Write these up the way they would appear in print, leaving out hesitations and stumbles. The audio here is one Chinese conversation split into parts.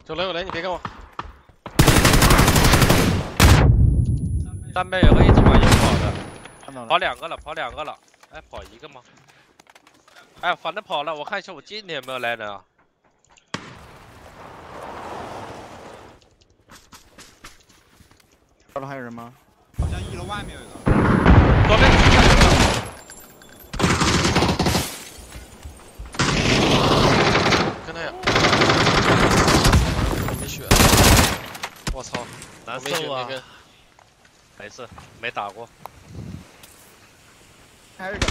有雷，你别跟我。 3倍有个一直往右跑的， 看到了。 跑两个了，哎，跑一个吗？哎，反正跑了，我看一下我今天有没有来人啊？ 这儿还有人吗？ 好像1楼外面有一个。 左边跟他呀。没血。我操！ 难没血受啊！ 没跟。 没事，没打过。 还有一个。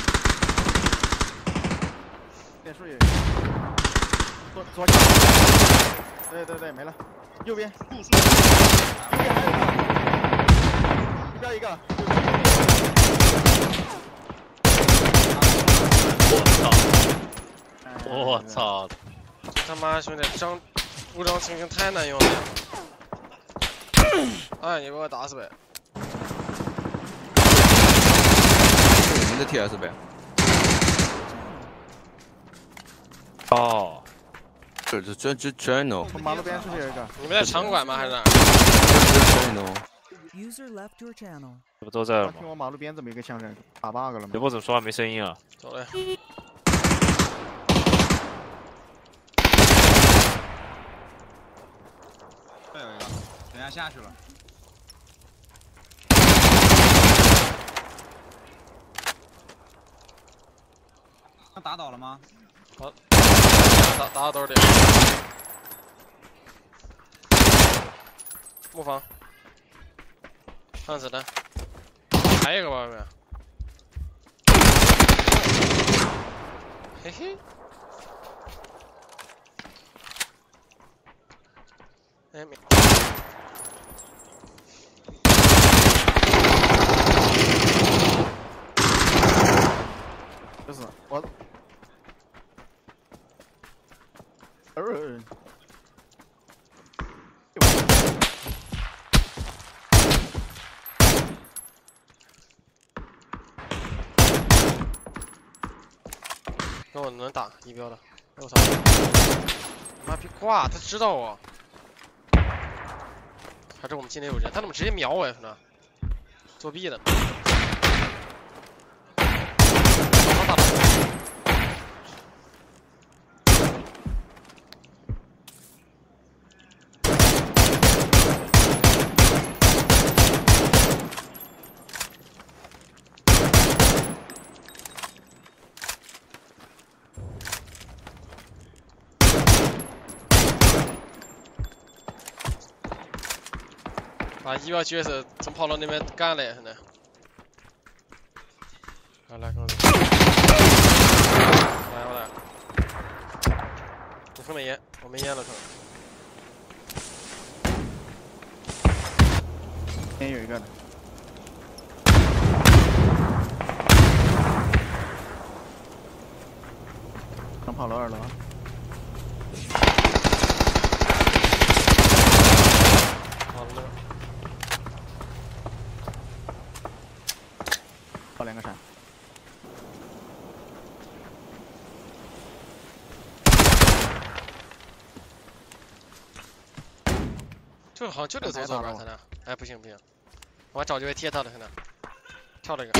电树有一个。左脚。对，没了。右边。右边还有一个。右边一个。 我操！ 他妈兄弟，无章情形太难用了。哎，你把我打死呗！ 我们的 TS 呗。 哦， 这全no。 从马路边出去有一个。 你们在场馆吗？还是哪？ 全 no。 User left your channel. 这不都在吗？ 听我马路边这么一个枪人打 bug 了吗？ 刘波怎么说话没声音啊？ 走嘞。 这有一个，等下下去了。他打倒了吗？ 好，打到兜里。木房。放子弹。还有一个外面。嘿嘿。哎，没。 就是我。 跟我能打一标的，我操！妈逼挂，他知道我，还是我们今天有人？他怎么直接秒我呀？呢？作弊的。打。啊！一标角色怎么跑到那边干了呀？现在。来，跟我走。来，我来。你分了烟，我没烟了，可能。 边有一个呢。能跑到2楼。 好了。 跑2个闪。 就好像就得走左边，他那。哎，不行，我找机会贴他的，现在。跳了一个。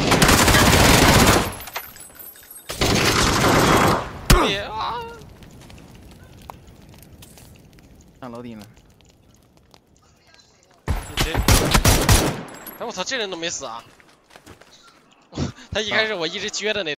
别啊！ 上楼顶了。 哎，我操，这人都没死啊！他一开始我一直撅的那。